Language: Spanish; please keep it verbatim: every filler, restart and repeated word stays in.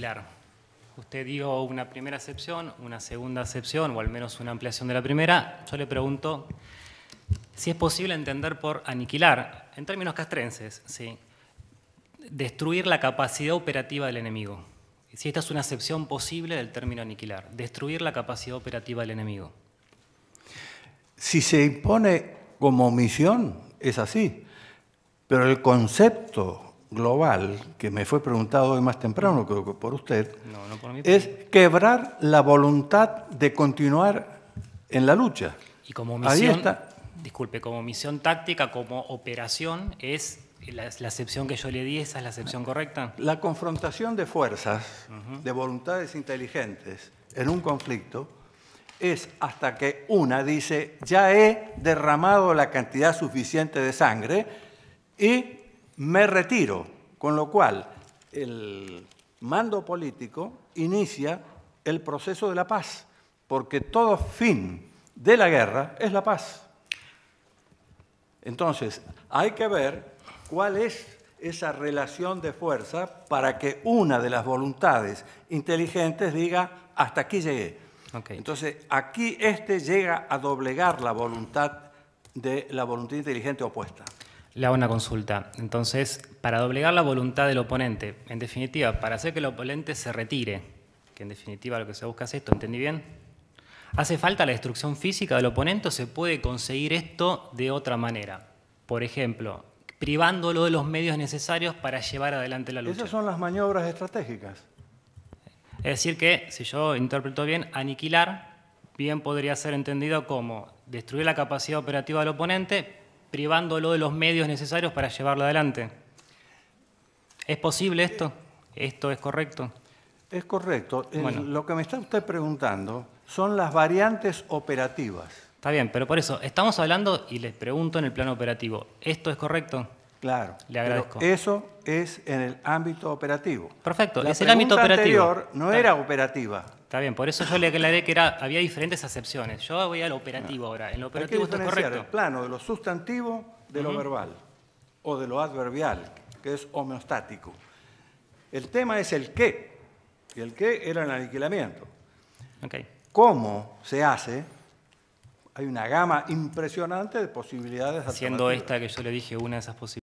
aniquilar. Usted dio una primera acepción, una segunda acepción, o al menos una ampliación de la primera. Yo le pregunto si es posible entender por aniquilar, en términos castrenses, ¿sí?, destruir la capacidad operativa del enemigo. Si esta es una acepción posible del término aniquilar, destruir la capacidad operativa del enemigo. Si se impone como misión, es así. Pero el concepto global, que me fue preguntado hoy más temprano, creo que por usted, no, no por mí, es quebrar la voluntad de continuar en la lucha. Y como misión, Ahí está. Disculpe, como misión táctica, como operación, es la, la acepción que yo le di, ¿esa es la acepción correcta? La confrontación de fuerzas, uh-huh. de voluntades inteligentes en un conflicto, es hasta que una dice, ya he derramado la cantidad suficiente de sangre y me retiro, con lo cual el mando político inicia el proceso de la paz, porque todo fin de la guerra es la paz. Entonces, hay que ver cuál es esa relación de fuerza para que una de las voluntades inteligentes diga, hasta aquí llegué. Okay. Entonces, aquí este llega a doblegar la voluntad de la voluntad inteligente opuesta. Le hago una consulta. Entonces, para doblegar la voluntad del oponente, en definitiva, para hacer que el oponente se retire, que en definitiva lo que se busca es esto, ¿entendí bien? ¿Hace falta la destrucción física del oponente o se puede conseguir esto de otra manera? Por ejemplo, privándolo de los medios necesarios para llevar adelante la lucha. Esas son las maniobras estratégicas. Es decir que, si yo interpreto bien, aniquilar bien podría ser entendido como destruir la capacidad operativa del oponente, privándolo de los medios necesarios para llevarlo adelante. ¿Es posible esto? ¿Esto es correcto? Es correcto. Bueno. Lo que me está usted preguntando son las variantes operativas. Está bien, pero por eso, estamos hablando, y les pregunto en el plano operativo, ¿esto es correcto? Claro. Le agradezco. Pero eso es en el ámbito operativo. Perfecto, la es el ámbito operativo. La anterior no Está era operativa. Está bien, por eso yo le aclaré que era, había diferentes acepciones. Yo voy al operativo no. ahora. En lo operativo Hay que esto es correcto. el plano de lo sustantivo de uh-huh. lo verbal o de lo adverbial, que es homeostático. El tema es el qué, y el qué era el aniquilamiento. Okay. ¿Cómo se hace? Hay una gama impresionante de posibilidades. Siendo esta que yo le dije una de esas posibilidades.